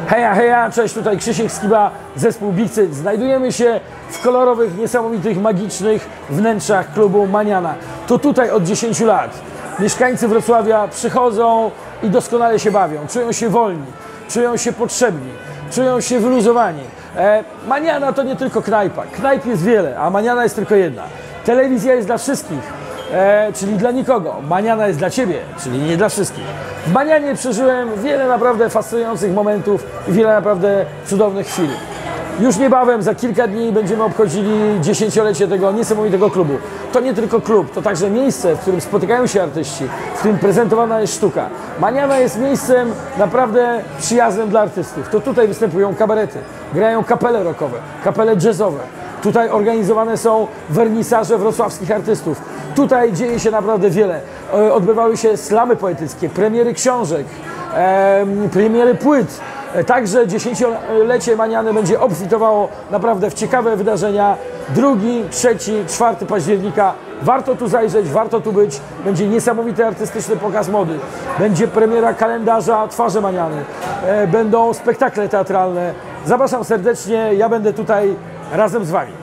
Heja, heja, cześć, tutaj Krzysiek Skiba, zespół Big Cyt. Znajdujemy się w kolorowych, niesamowitych, magicznych wnętrzach klubu Maniana. To tutaj od 10 lat mieszkańcy Wrocławia przychodzą i doskonale się bawią. Czują się wolni, czują się potrzebni, czują się wyluzowani. Maniana to nie tylko knajpa. Knajp jest wiele, a Maniana jest tylko jedna. Telewizja jest dla wszystkich. Czyli dla nikogo. Maniana jest dla Ciebie, czyli nie dla wszystkich. W Manianie przeżyłem wiele naprawdę fascynujących momentów i wiele naprawdę cudownych chwil. Już niebawem, za kilka dni będziemy obchodzili 10-lecie tego niesamowitego klubu. To nie tylko klub, to także miejsce, w którym spotykają się artyści, w którym prezentowana jest sztuka. Maniana jest miejscem naprawdę przyjaznym dla artystów. To tutaj występują kabarety, grają kapele rockowe, kapele jazzowe. Tutaj organizowane są wernisaże wrocławskich artystów. Tutaj dzieje się naprawdę wiele. Odbywały się slamy poetyckie, premiery książek, premiery płyt. Także 10-lecie Maniany będzie obfitowało naprawdę w ciekawe wydarzenia. 2, 3, 4 października. Warto tu zajrzeć, warto tu być. Będzie niesamowity artystyczny pokaz mody. Będzie premiera kalendarza Twarze Maniany. Będą spektakle teatralne. Zapraszam serdecznie, ja będę tutaj razem z Wami.